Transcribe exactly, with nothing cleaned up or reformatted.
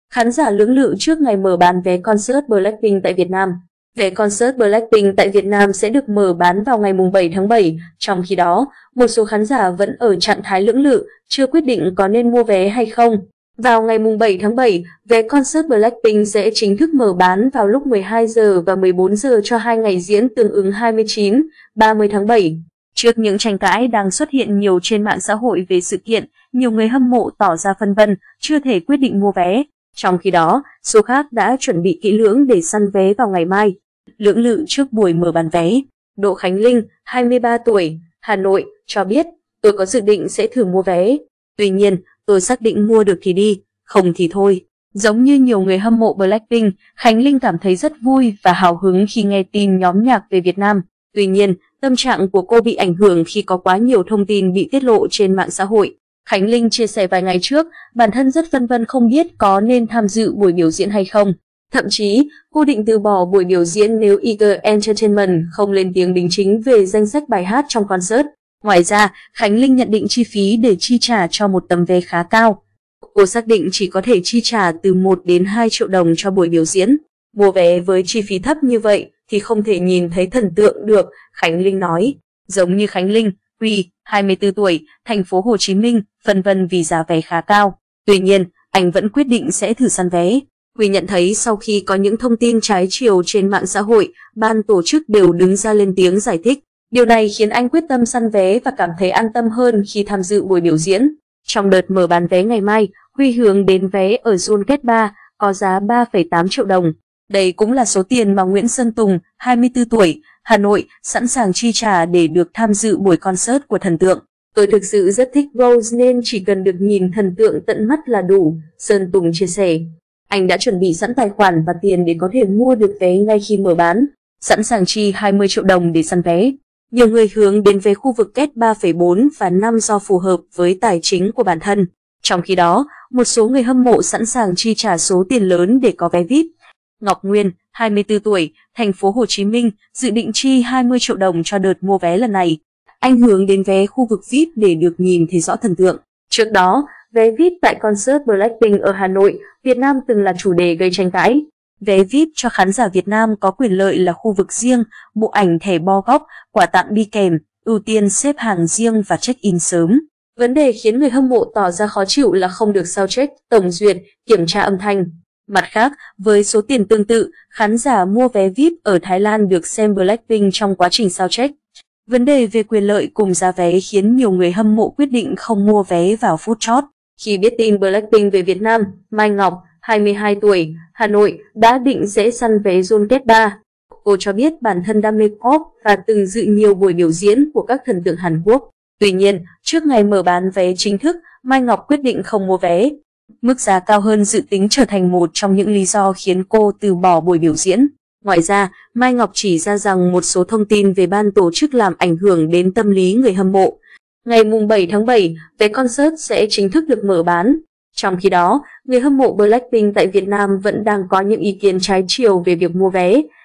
Khán giả lưỡng lự trước ngày mở bán vé concert Blackpink tại Việt Nam. Vé concert Blackpink tại Việt Nam sẽ được mở bán vào ngày bảy tháng bảy. Trong khi đó, một số khán giả vẫn ở trạng thái lưỡng lự, chưa quyết định có nên mua vé hay không. Vào ngày bảy tháng bảy, vé concert Blackpink sẽ chính thức mở bán vào lúc mười hai giờ và mười bốn giờ cho hai ngày diễn tương ứng hai mươi chín, ba mươi tháng bảy. Trước những tranh cãi đang xuất hiện nhiều trên mạng xã hội về sự kiện, nhiều người hâm mộ tỏ ra phân vân, chưa thể quyết định mua vé. Trong khi đó, số khác đã chuẩn bị kỹ lưỡng để săn vé vào ngày mai. Lưỡng lự trước buổi mở bán vé. Đỗ Khánh Linh, hai mươi ba tuổi, Hà Nội, cho biết, tôi có dự định sẽ thử mua vé. Tuy nhiên, tôi xác định mua được thì đi, không thì thôi. Giống như nhiều người hâm mộ Blackpink, Khánh Linh cảm thấy rất vui và hào hứng khi nghe tin nhóm nhạc về Việt Nam. Tuy nhiên, tâm trạng của cô bị ảnh hưởng khi có quá nhiều thông tin bị tiết lộ trên mạng xã hội. Khánh Linh chia sẻ vài ngày trước, bản thân rất phân vân không biết có nên tham dự buổi biểu diễn hay không. Thậm chí, cô định từ bỏ buổi biểu diễn nếu Eager Entertainment không lên tiếng đính chính về danh sách bài hát trong concert. Ngoài ra, Khánh Linh nhận định chi phí để chi trả cho một tấm vé khá cao. Cô xác định chỉ có thể chi trả từ một đến hai triệu đồng cho buổi biểu diễn. Mua vé với chi phí thấp như vậy thì không thể nhìn thấy thần tượng được, Khánh Linh nói. Giống như Khánh Linh, Huy, hai mươi tư tuổi, thành phố Hồ Chí Minh, phân vân vì giá vé khá cao. Tuy nhiên, anh vẫn quyết định sẽ thử săn vé. Huy nhận thấy sau khi có những thông tin trái chiều trên mạng xã hội, ban tổ chức đều đứng ra lên tiếng giải thích. Điều này khiến anh quyết tâm săn vé và cảm thấy an tâm hơn khi tham dự buổi biểu diễn. Trong đợt mở bán vé ngày mai, Huy hướng đến vé ở Zone Gate ba, có giá ba phẩy tám triệu đồng. Đây cũng là số tiền mà Nguyễn Sơn Tùng, hai mươi tư tuổi, Hà Nội, sẵn sàng chi trả để được tham dự buổi concert của thần tượng. Tôi thực sự rất thích Rose nên chỉ cần được nhìn thần tượng tận mắt là đủ, Sơn Tùng chia sẻ. Anh đã chuẩn bị sẵn tài khoản và tiền để có thể mua được vé ngay khi mở bán, sẵn sàng chi hai mươi triệu đồng để săn vé. Nhiều người hướng đến vé khu vực Gate ba phẩy bốn và năm do phù hợp với tài chính của bản thân. Trong khi đó, một số người hâm mộ sẵn sàng chi trả số tiền lớn để có vé vi ai pi. Ngọc Nguyên, hai mươi tư tuổi, thành phố Hồ Chí Minh, dự định chi hai mươi triệu đồng cho đợt mua vé lần này. Anh hướng đến vé khu vực vi ai pi để được nhìn thấy rõ thần tượng. Trước đó, vé vi ai pi tại concert Blackpink ở Hà Nội, Việt Nam từng là chủ đề gây tranh cãi. Vé vi ai pi cho khán giả Việt Nam có quyền lợi là khu vực riêng, bộ ảnh thẻ bo góc, quà tặng đi kèm, ưu tiên xếp hàng riêng và check-in sớm. Vấn đề khiến người hâm mộ tỏ ra khó chịu là không được soundcheck, tổng duyệt, kiểm tra âm thanh. Mặt khác, với số tiền tương tự, khán giả mua vé vi ai pi ở Thái Lan được xem Blackpink trong quá trình soundcheck. Vấn đề về quyền lợi cùng giá vé khiến nhiều người hâm mộ quyết định không mua vé vào phút chót. Khi biết tin Blackpink về Việt Nam, Mai Ngọc, hai mươi hai tuổi, Hà Nội, đã định sẽ săn vé Zone Gate ba. Cô cho biết bản thân đam mê pop và từng dự nhiều buổi biểu diễn của các thần tượng Hàn Quốc. Tuy nhiên, trước ngày mở bán vé chính thức, Mai Ngọc quyết định không mua vé. Mức giá cao hơn dự tính trở thành một trong những lý do khiến cô từ bỏ buổi biểu diễn. Ngoài ra, Mai Ngọc chỉ ra rằng một số thông tin về ban tổ chức làm ảnh hưởng đến tâm lý người hâm mộ. Ngày bảy tháng bảy, vé concert sẽ chính thức được mở bán. Trong khi đó, người hâm mộ Blackpink tại Việt Nam vẫn đang có những ý kiến trái chiều về việc mua vé.